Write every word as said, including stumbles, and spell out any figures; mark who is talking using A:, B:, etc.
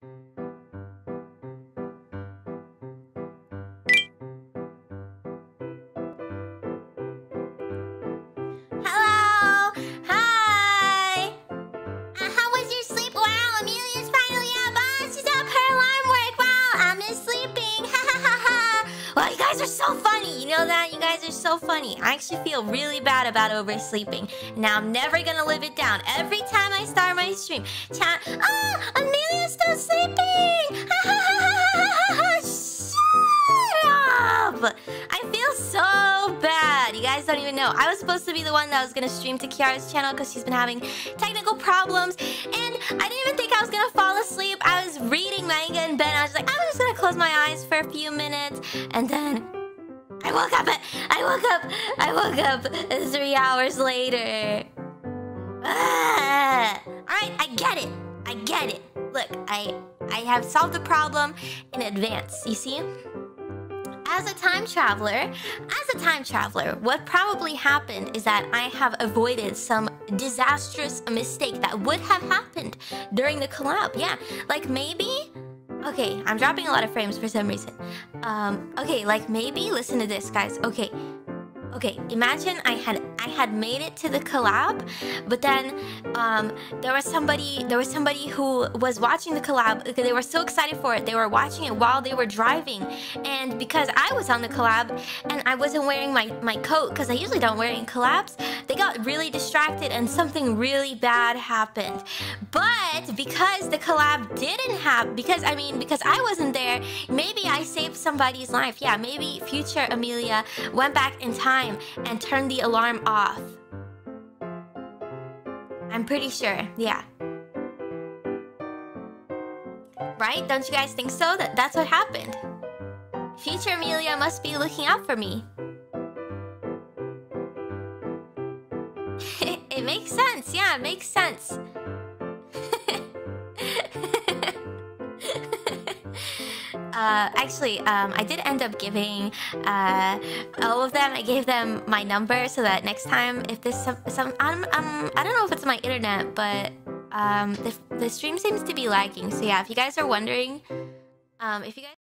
A: Hello! Hi! Uh, how was your sleep? Wow, Amelia's finally up! Ah, she's up! Her alarm worked! Wow, Emma is sleeping! Ha ha ha ha! Well, you guys are so funny! You know that? You guys are so funny. I actually feel really bad about oversleeping. Now, I'm never gonna live it down. Every time I start my stream, chat, ah! Amelia's still sleeping! Ha ha ha ha ha ha! Shut up! I feel so bad. You guys don't even know. I was supposed to be the one that was gonna stream to Kiara's channel because she's been having technical problems, and I didn't even think I was gonna fall asleep. I was reading manga in bed. And I was like, I'm just gonna close my eyes for a few minutes, and then I woke up. I woke up. I woke up three hours later. Ah. All right, I get it. I get it. Look, I I have solved the problem in advance. You see? As a time traveler, as a time traveler, what probably happened is that I have avoided some disastrous mistake that would have happened during the collab. Yeah, like maybe... Okay, I'm dropping a lot of frames for some reason. Um, okay, like maybe, listen to this, guys. Okay, okay, imagine I had I had made it to the collab, but then um, there was somebody there was somebody who was watching the collab. They were so excited for it. They were watching it while they were driving, and because I was on the collab and I wasn't wearing my my coat because I usually don't wear it in collabs, they got really distracted and something really bad happened. But because the collab didn't have, because I mean because I wasn't there, maybe I saved somebody's life. Yeah, maybe future Amelia went back in time and turned the alarm off. I'm pretty sure, yeah. Right? Don't you guys think so? That that's what happened. Future Amelia must be looking out for me. It makes sense. Yeah, it makes sense. Uh, actually, um, I did end up giving uh, all of them. I gave them my number so that next time, if this some, some um, um, I don't know if it's my internet, but um, the the stream seems to be lagging. So yeah, if you guys are wondering, um, if you guys.